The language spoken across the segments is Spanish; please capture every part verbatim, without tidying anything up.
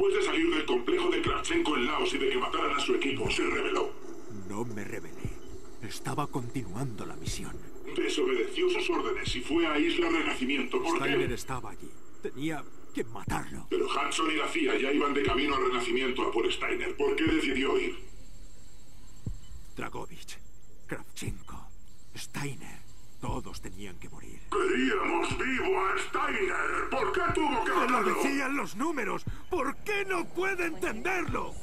Después de salir del complejo de Kravchenko en Laos y de que mataran a su equipo, se rebeló. No me rebelé. Estaba continuando la misión. Desobedeció sus órdenes y fue a Isla Renacimiento. ¿Por Steiner qué? estaba allí. Tenía que matarlo. Pero Hudson y la C I A ya iban de camino al Renacimiento a por Steiner. ¿Por qué decidió ir? Dragovich, Kravchenko, Steiner, todos tenían que morir. Queríamos vivo a Steiner. ¿Por qué tuvo que ¡Me lo matarlo? decían los números! ¿Por qué no puede entenderlo?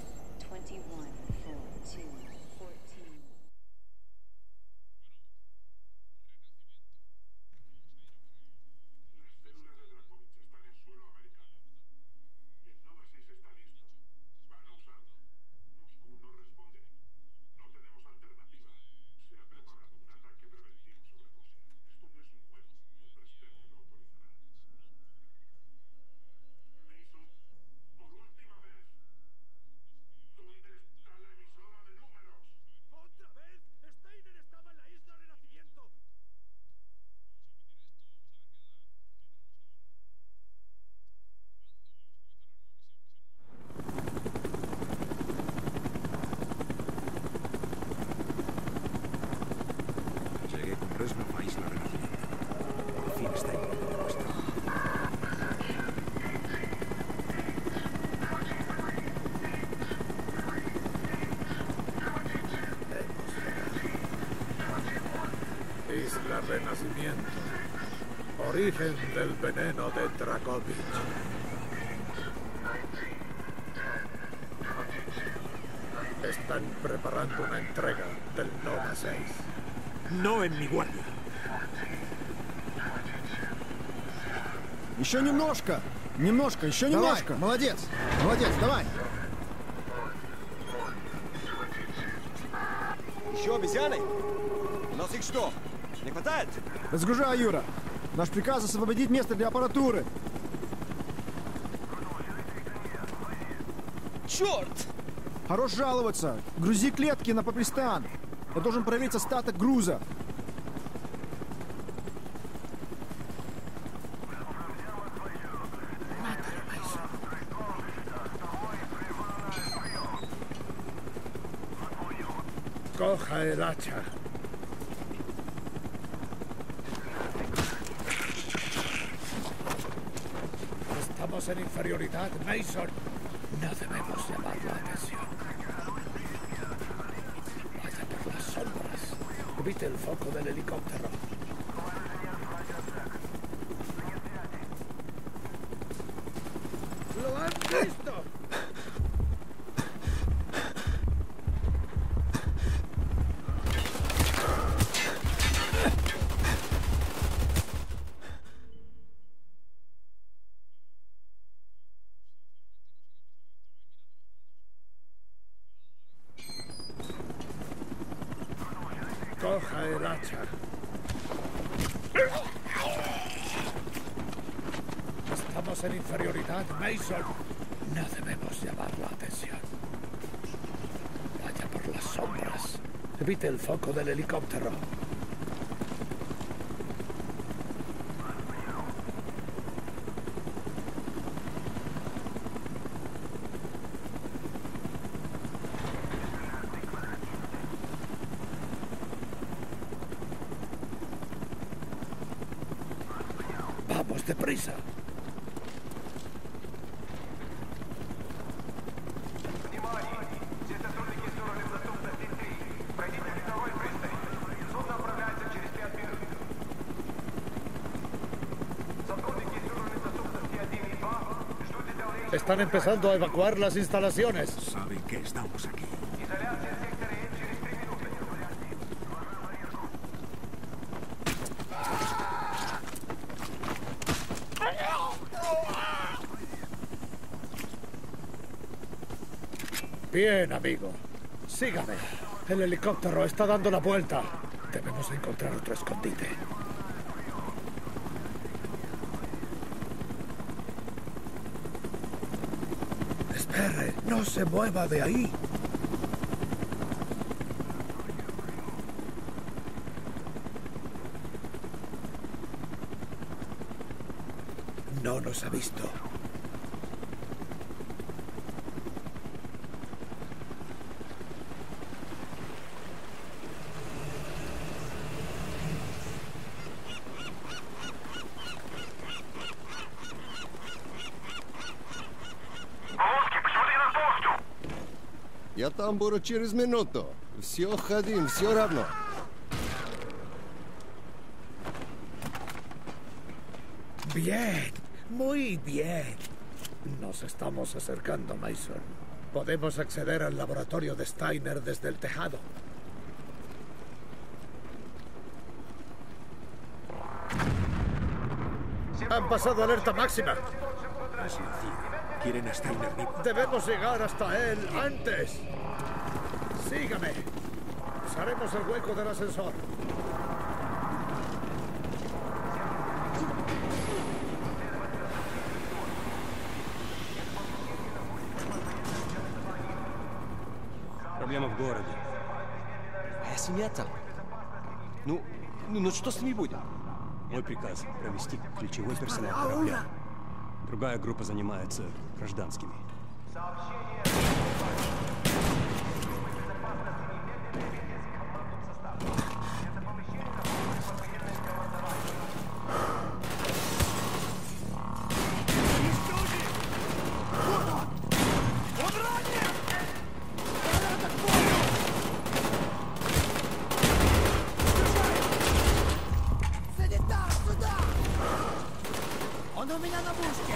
Llegué con Reznov a Isla Renacimiento. Por fin Steiner me demuestra. Isla Renacimiento. Origen del veneno de Dragovich. Están preparando una entrega del Nova seis. No en mi guardia. Еще немножко! Немножко, еще немножко! Давай, молодец! Молодец, давай! Еще обезьяны? У нас их что, не хватает? Разгружай, Юра! Наш приказ освободить место для аппаратуры! Черт! Хорош жаловаться! Грузи клетки на Попристан! Я должен проверить остаток груза! Coja el hacha. Estamos en inferioridad, Mason. No debemos llamar la atención. Vaya por las sombras. Evite el foco del helicóptero. ¡Lo han visto! Coja el hacha. Estamos en inferioridad, Mason. No debemos llamar la atención. Vaya por las sombras. Evite el foco del helicóptero. ¡Vamos, deprisa! Están empezando a evacuar las instalaciones. Saben que estamos aquí. Bien, amigo. Sígame. El helicóptero está dando la vuelta. Debemos encontrar otro escondite. Espere, no se mueva de ahí. No nos ha visto. Я там буду через минуту. Все ходим, все равно. Bien, muy bien. Nos estamos acercando, Mason. Podemos acceder al laboratorio de Steiner desde el tejado. Han pasado alerta máxima. Es sencillo. Quieren a Steiner vivo. Debemos llegar hasta él antes. Sígame. Usaremos el hueco del ascensor. Проблема в городе. А семья там? Ну, ну, ну что с ними будет? Мой приказ — провести ключевой персонал корабля. Другая группа занимается гражданскими. Он у меня на мушке!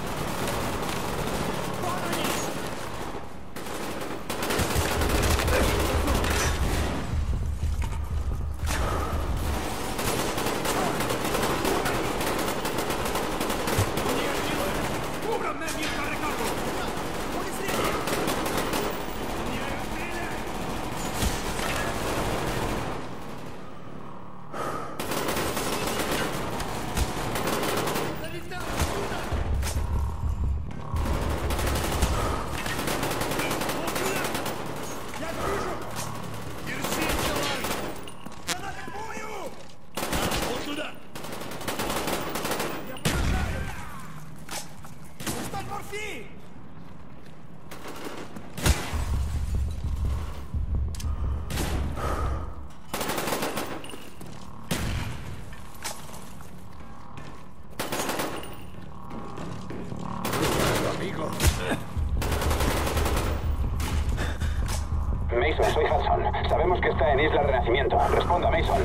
Mason, soy Hudson. Sabemos que está en Isla Renacimiento. Responda, Mason.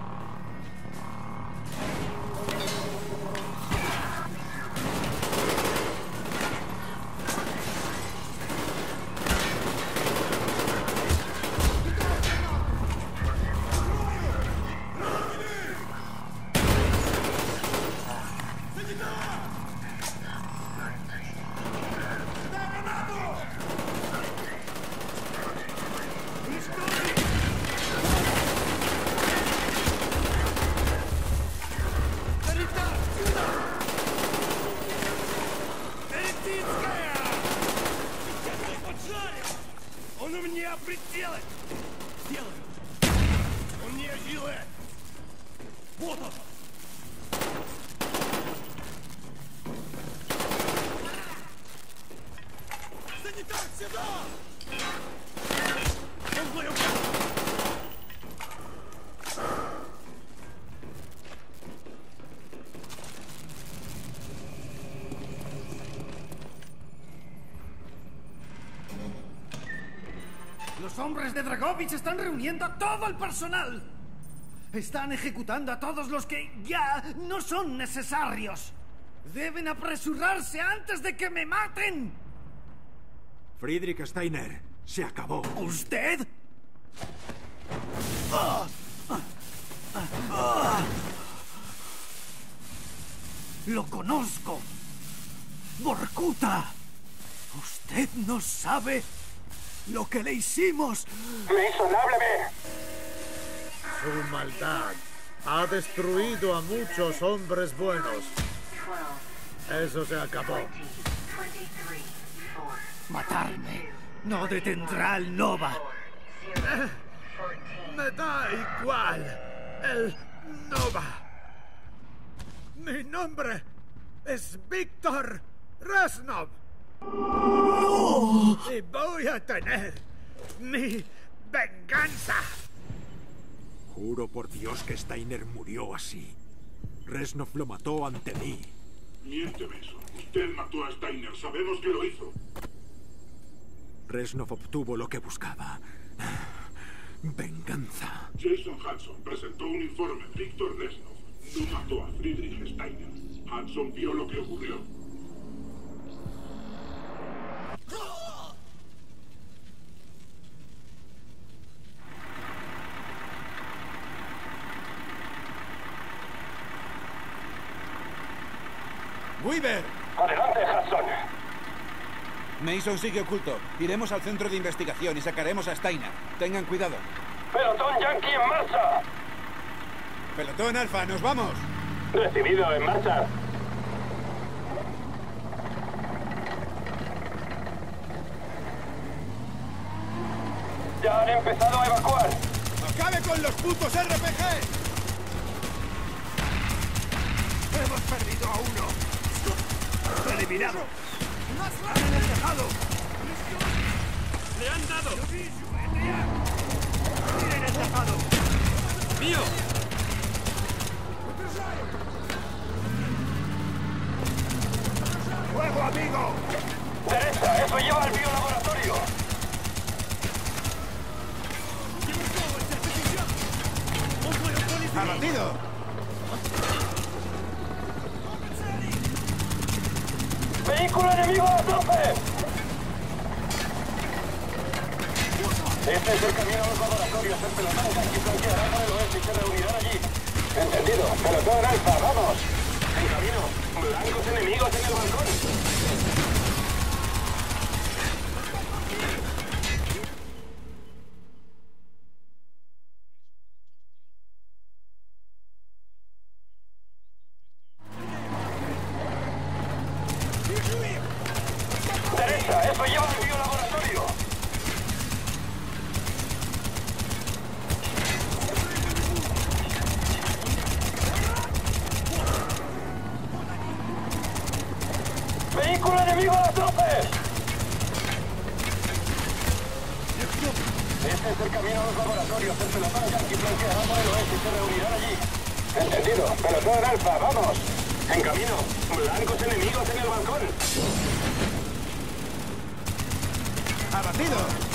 Он у меня пределы! Делай! Он не жилет! Вот он! Санитар, сюда! Он вдвоем! Los hombres de Dragovich están reuniendo a todo el personal. Están ejecutando a todos los que ya no son necesarios. Deben apresurarse antes de que me maten. Friedrich Steiner, se acabó. ¿Usted? ¡Ah! ¡Ah! Lo conozco. Vorkuta. Usted no sabe lo que le hicimos. Mason, hábleme. Su maldad ha destruido a muchos hombres buenos. Eso se acabó. Matarme no detendrá al Nova. Eh, me da igual el Nova. Mi nombre es Víctor Reznov. ¡No! Y voy a tener mi venganza. Juro por Dios que Steiner murió así. Reznov lo mató ante mí. Miente, Mason. Usted mató a Steiner. Sabemos que lo hizo. Reznov obtuvo lo que buscaba. Venganza. Jason Hudson presentó un informe. Víctor Reznov no mató a Friedrich Steiner. Hudson vio lo que ocurrió. ¡Weaver! Adelante, Hudson. Mason sigue oculto. Iremos al centro de investigación y sacaremos a Steiner. Tengan cuidado. Pelotón Yankee en marcha. Pelotón Alfa, ¡nos vamos! Recibido, en marcha. Ya han empezado a evacuar. ¡Acabe con los putos R P G! ¡Hemos perdido a uno! ¡Eliminado! ¡En el tejado! ¡Le han dado! ¡En el tejado! ¡Mío! ¡Fuego, amigo! Derecha, eso lleva al biolaboratorio. ¡Abatido! ¡Vehículo enemigo a tope! Este es el camino a los laboratorios. El pelotón Yankee flanqueará por el oeste y se reunirán allí. Entendido. Pelotón Alfa, vamos. En camino. Blancos enemigos en el balcón. Derecha, eso lleva al biolaboratorio. ¡Vehículo enemigo a tope! Este es el camino a los laboratorios. El pelotón Yankee flanqueará por el oeste y se reunirán allí. Entendido. Pelotón Alfa, vamos. En camino. Blancos enemigos en el balcón. ¡Abatido!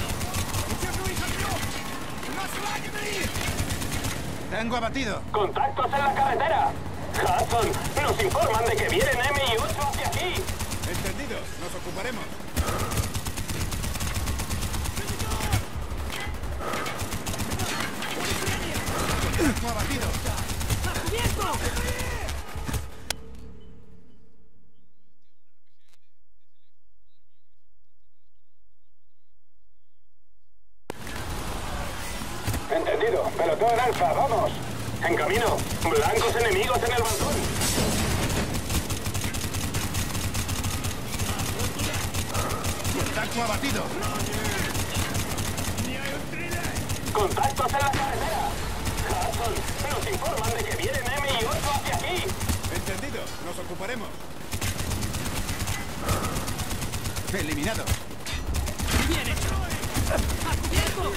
Tengo abatido. ¡Contactos en la carretera! Hudson, nos informan de que vienen M I ocho hacia aquí. Entendido, nos ocuparemos. Tengo abatido. Entendido. Pelotón Alfa, vamos. En camino. Blancos enemigos en el balcón. Contacto abatido. Contactos en la carretera. Hudson, nos informan de que vienen M I ocho hacia aquí. Entendido, nos ocuparemos. Eliminado. ¡Bien hecho! ¡A cubierto!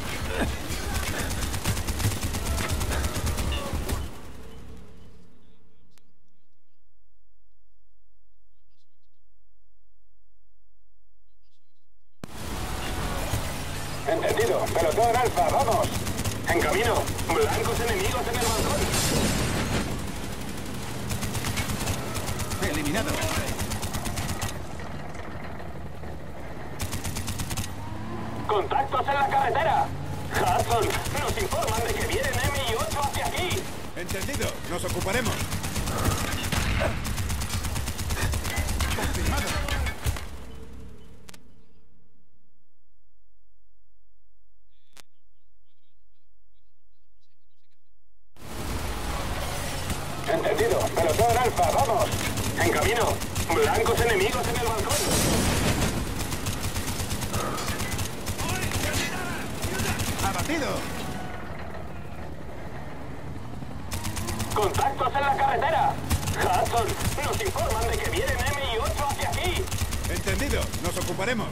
Entendido. Pelotón Alfa, vamos. En camino. Blancos enemigos en el balcón. Eliminado. Contactos en la carretera. Hudson, nos informan de que vienen M I ocho hacia aquí. Entendido, nos ocuparemos. Confirmado. Entendido. Pelotón Alfa, vamos. En camino. Blancos enemigos en el balcón. Abatido. Contactos en la carretera. Hudson, nos informan de que vienen M I ocho hacia aquí. Entendido, nos ocuparemos.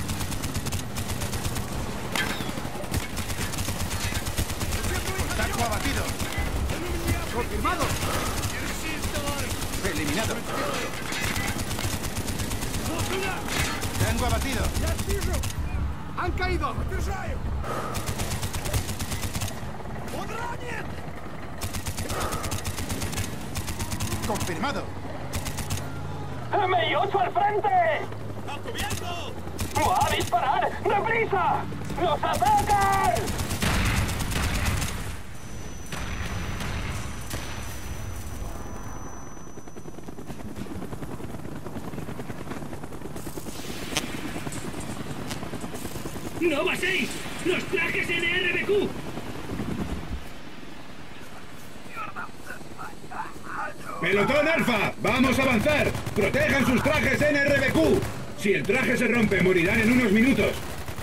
Contacto abatido. ¡Confirmado! Eliminado. Tengo abatido. ¡Han caído! ¡Confirmado! ¡M I ocho al frente! ¡A cubierto! ¡Va a disparar! ¡Deprisa! ¡Los atacan! ¡Nova seis! ¡Los trajes N R B Q! ¡Pelotón Alfa! ¡Vamos a avanzar! ¡Protejan sus trajes N R B Q! Si el traje se rompe, morirán en unos minutos.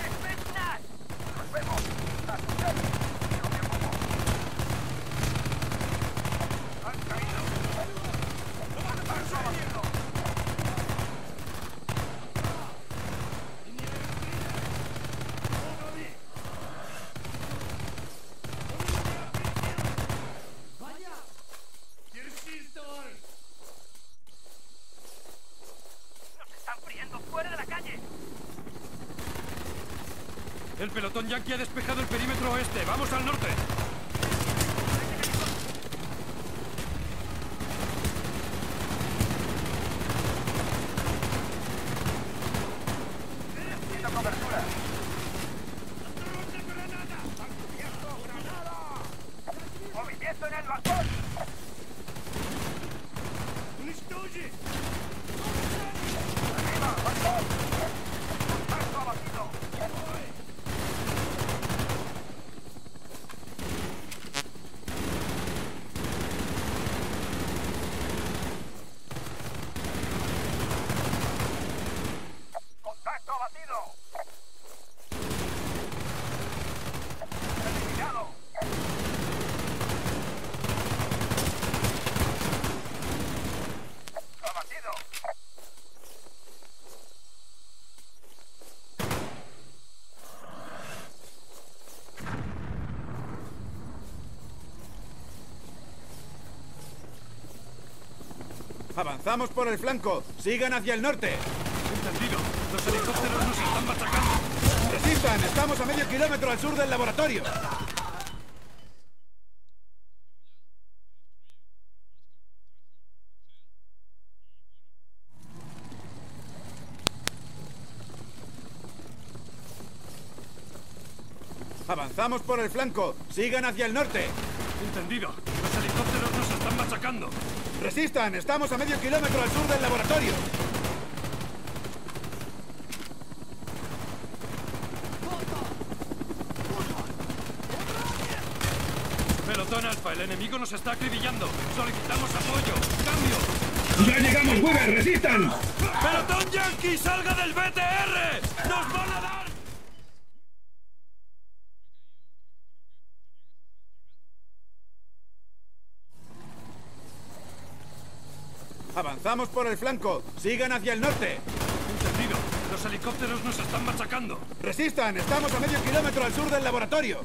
El pelotón yanqui ha despejado el perímetro oeste. ¡Vamos al norte! Necesito cobertura. ¡Movimiento en el balcón! ¡Arriba, balcón! ¡Contacto abatido! ¡Contacto abatido! ¡Eliminado! ¡Abatido! ¡Avanzamos por el flanco! ¡Sigan hacia el norte! Entendido. Los helicópteros nos están machacando. ¡Resistan! ¡Estamos a medio kilómetro al sur del laboratorio! ¡Avanzamos por el flanco! ¡Sigan hacia el norte! Entendido. Los helicópteros nos están machacando. ¡Resistan! ¡Estamos a medio kilómetro al sur del laboratorio! Pelotón Alfa, el enemigo nos está acribillando. Solicitamos apoyo. ¡Cambio! ¡Ya llegamos, Weaver! ¡Resistan! ¡Pelotón Yankee, salga del B T R! ¡Nos van a dar! ¡Avanzamos por el flanco! ¡Sigan hacia el norte! Entendido. Los helicópteros nos están machacando. ¡Resistan! ¡Estamos a medio kilómetro al sur del laboratorio!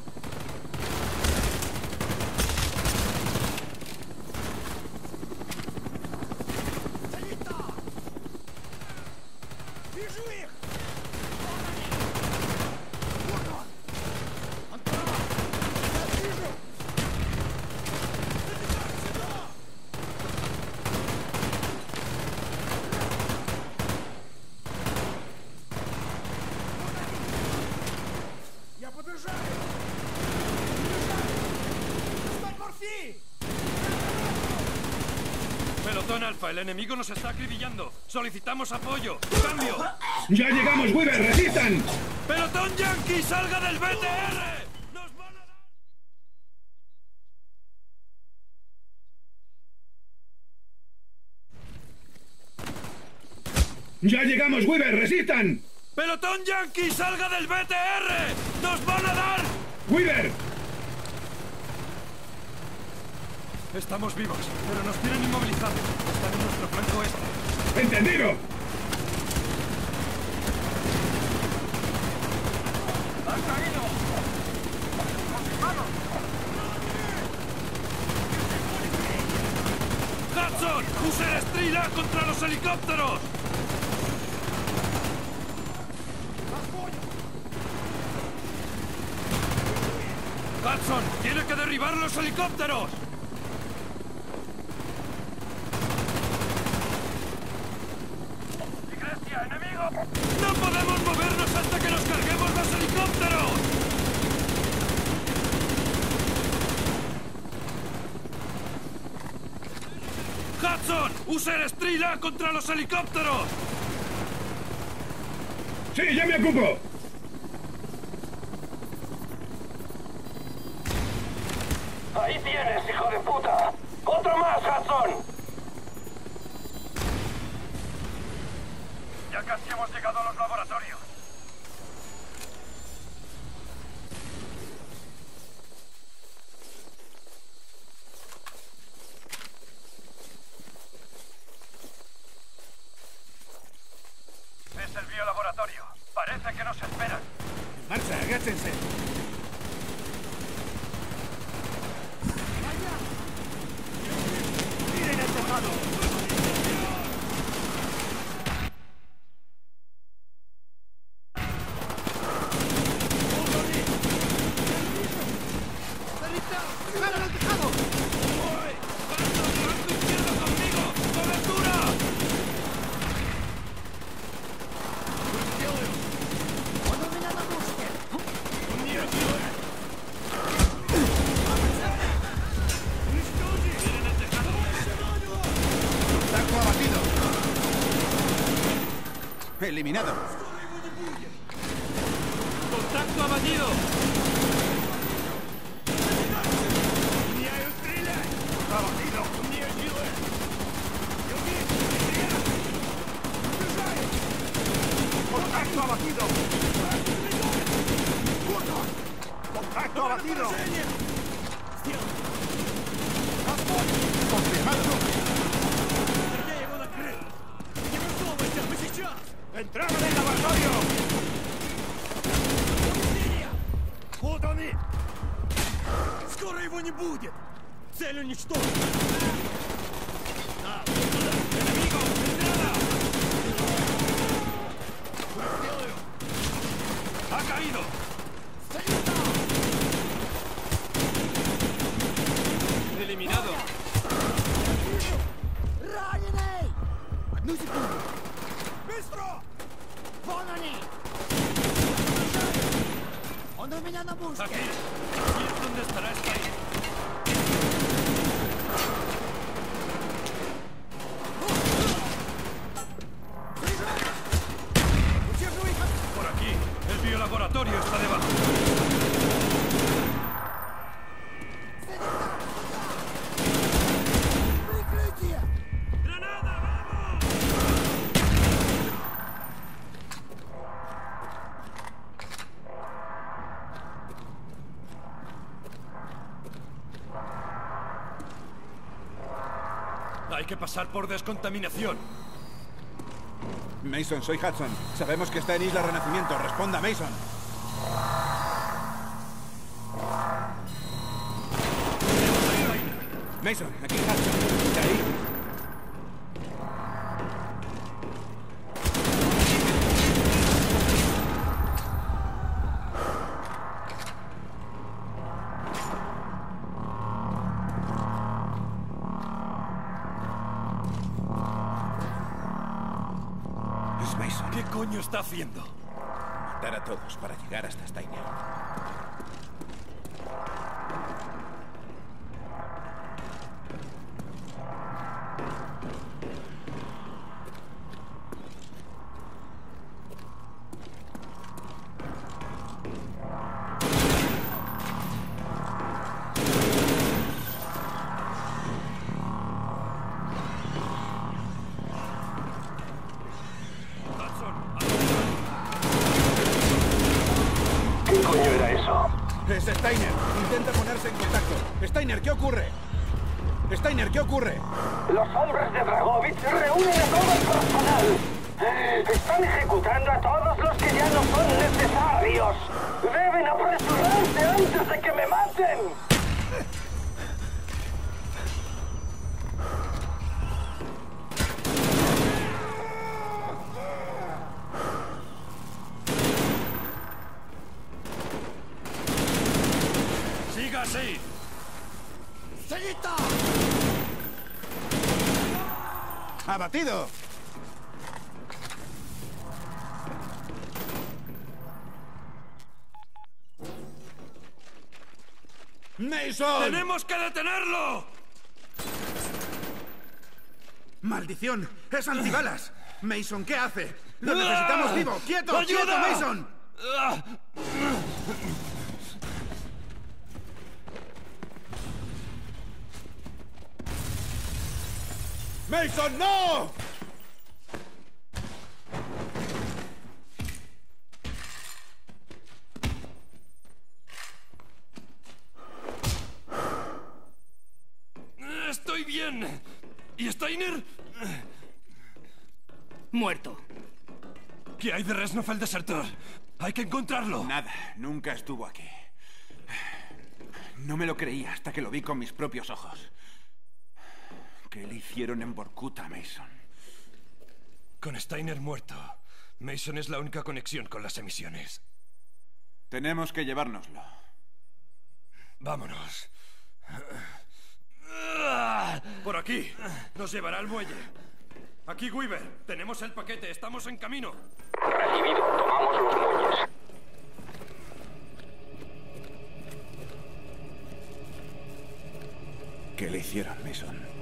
Pelotón Alfa, el enemigo nos está acribillando. Solicitamos apoyo. ¡Cambio! ¡Ya llegamos, Weaver! ¡Resistan! ¡Pelotón Yankee, salga del B T R! ¡Nos van a dar! ¡Ya llegamos, Weaver! ¡Resistan! ¡Pelotón Yankee, salga del B T R! ¡Nos van a dar! ¡Weaver! Estamos vivos, pero nos tienen inmovilizados. Están en nuestro flanco este. ¡Entendido! ¡Han caído! ¡Confirmado! ¡Hudson! ¡User Estrella contra los helicópteros! ¡Hudson! ¡Tiene que derribar los helicópteros! ¡Iglesia, enemigo! ¡No podemos movernos hasta que nos carguemos los helicópteros! ¡Hudson! ¡Usa el Estrella contra los helicópteros! ¡Sí, ya me ocupo! ¡Ahí tienes, hijo de puta! ¡Otro más, Hudson! Ya casi hemos llegado a los laboratorios. Es el biolaboratorio. Parece que nos esperan. En marcha, agáchense. ¡Miren el tejado! Eliminado. ¡Contacto abatido! ¡Abatido! ¡Contacto abatido! ¡Contacto abatido! Confirmado. ¡Entrada en el laboratorio! Вот они! Скоро его не будет! Цель уничтожена! Да, туда! Enemigo! ¡Entrada! ¡Сделаю! ¡Ha caído! ¡Eliminado! ¡Раненый! Одну секунду! Быстро! Вон они! Он у меня на пушке! Aquí, aquí es donde estará Steiner. Por aquí, el biolaboratorio está debajo. Hay que pasar por descontaminación. Mason, soy Hudson. Sabemos que está en Isla Renacimiento. Responda, Mason. Mason, aquí Hudson. De ahí. Mason. ¿Qué coño está haciendo? Matar a todos para llegar hasta Steiner. Es Steiner. Intenta ponerse en contacto. Steiner, ¿qué ocurre? Steiner, ¿qué ocurre? Los hombres de Dragovich reúnen a todo el personal. Están ejecutando a todos los que ya no son necesarios. Deben apresurarse antes de que me maten. así! ¡Seguita! ¡Abatido! ¡Mason! ¡Tenemos que detenerlo! ¡Maldición! ¡Es antibalas! Mason, ¿qué hace? ¡Lo necesitamos vivo! ¡Quieto! ¡Ayuda! ¡Quieto, Mason! ¡Mason, no! Estoy bien. ¿Y Steiner? Muerto. ¿Qué hay de Reznov el desertor? Hay que encontrarlo. Nada, nunca estuvo aquí. No me lo creía hasta que lo vi con mis propios ojos. ¿Qué le hicieron en Vorkuta, Mason? Con Steiner muerto, Mason es la única conexión con las emisiones. Tenemos que llevárnoslo. Vámonos. Por aquí. Nos llevará al muelle. Aquí, Weaver. Tenemos el paquete. Estamos en camino. Recibido. Tomamos los muelles. ¿Qué le hicieron, Mason?